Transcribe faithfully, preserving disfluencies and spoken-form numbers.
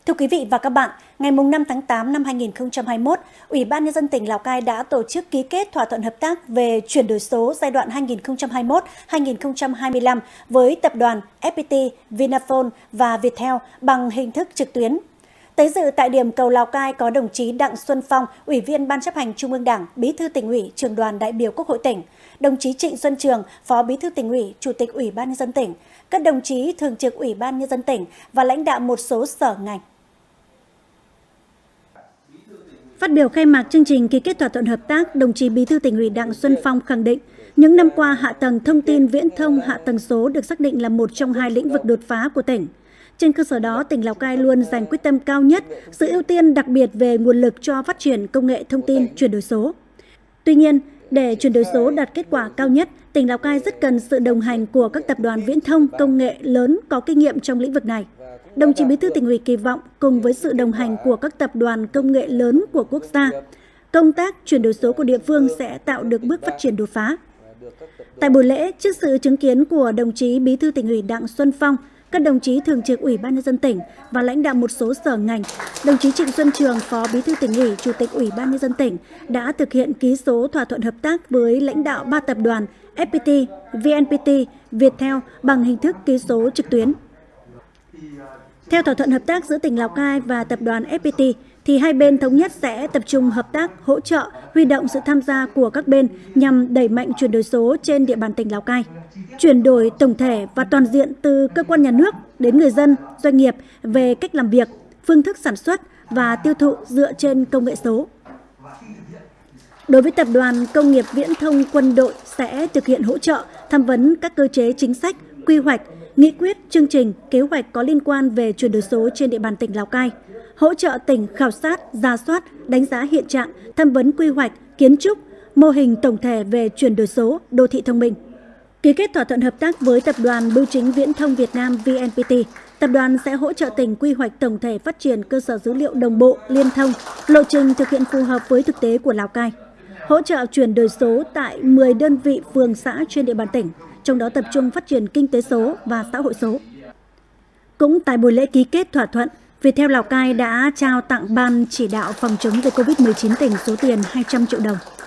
Thưa quý vị và các bạn, ngày năm tháng tám năm hai nghìn không trăm hai mươi mốt, Ủy ban Nhân dân tỉnh Lào Cai đã tổ chức ký kết thỏa thuận hợp tác về chuyển đổi số giai đoạn hai nghìn không trăm hai mươi mốt đến hai nghìn không trăm hai mươi lăm với tập đoàn ép pê tê, Vinaphone và Viettel bằng hình thức trực tuyến. Tới dự tại điểm cầu Lào Cai có đồng chí Đặng Xuân Phong, Ủy viên Ban Chấp hành Trung ương Đảng, Bí thư Tỉnh ủy, Trưởng đoàn đại biểu Quốc hội tỉnh, đồng chí Trịnh Xuân Trường, Phó Bí thư Tỉnh ủy, Chủ tịch Ủy ban Nhân dân tỉnh, các đồng chí Thường trực Ủy ban Nhân dân tỉnh và lãnh đạo một số sở ngành. Phát biểu khai mạc chương trình ký kết thỏa thuận hợp tác, đồng chí Bí thư Tỉnh ủy Đặng Xuân Phong khẳng định, những năm qua hạ tầng thông tin viễn thông, hạ tầng số được xác định là một trong hai lĩnh vực đột phá của tỉnh. Trên cơ sở đó, tỉnh Lào Cai luôn dành quyết tâm cao nhất, sự ưu tiên đặc biệt về nguồn lực cho phát triển công nghệ thông tin chuyển đổi số. Tuy nhiên, để chuyển đổi số đạt kết quả cao nhất, tỉnh Lào Cai rất cần sự đồng hành của các tập đoàn viễn thông công nghệ lớn có kinh nghiệm trong lĩnh vực này. Đồng chí Bí thư Tỉnh ủy kỳ vọng cùng với sự đồng hành của các tập đoàn công nghệ lớn của quốc gia, công tác chuyển đổi số của địa phương sẽ tạo được bước phát triển đột phá. Tại buổi lễ, trước sự chứng kiến của đồng chí Bí thư Tỉnh ủy Đặng Xuân Phong, các đồng chí Thường trực Ủy ban Nhân dân tỉnh và lãnh đạo một số sở ngành, đồng chí Trịnh Xuân Trường, Phó Bí thư Tỉnh ủy, Chủ tịch Ủy ban Nhân dân tỉnh đã thực hiện ký số thỏa thuận hợp tác với lãnh đạo ba tập đoàn ép pê tê, vê en pê tê, Viettel bằng hình thức ký số trực tuyến. Theo thỏa thuận hợp tác giữa tỉnh Lào Cai và tập đoàn ép pê tê, thì hai bên thống nhất sẽ tập trung hợp tác, hỗ trợ, huy động sự tham gia của các bên nhằm đẩy mạnh chuyển đổi số trên địa bàn tỉnh Lào Cai. Chuyển đổi tổng thể và toàn diện từ cơ quan nhà nước đến người dân, doanh nghiệp về cách làm việc, phương thức sản xuất và tiêu thụ dựa trên công nghệ số. Đối với tập đoàn công nghiệp viễn thông quân đội sẽ thực hiện hỗ trợ, tham vấn các cơ chế chính sách, quy hoạch, nghị quyết, chương trình, kế hoạch có liên quan về chuyển đổi số trên địa bàn tỉnh Lào Cai, hỗ trợ tỉnh khảo sát, rà soát, đánh giá hiện trạng, tham vấn quy hoạch, kiến trúc, mô hình tổng thể về chuyển đổi số, đô thị thông minh. Ký kết thỏa thuận hợp tác với Tập đoàn Bưu chính Viễn thông Việt Nam vê en pê tê, tập đoàn sẽ hỗ trợ tỉnh quy hoạch tổng thể phát triển cơ sở dữ liệu đồng bộ, liên thông, lộ trình thực hiện phù hợp với thực tế của Lào Cai, hỗ trợ chuyển đổi số tại mười đơn vị phường xã trên địa bàn tỉnh, trong đó tập trung phát triển kinh tế số và xã hội số. Cũng tại buổi lễ ký kết thỏa thuận, Viettel Lào Cai đã trao tặng Ban chỉ đạo phòng chống dịch Covid mười chín tỉnh số tiền hai trăm triệu đồng.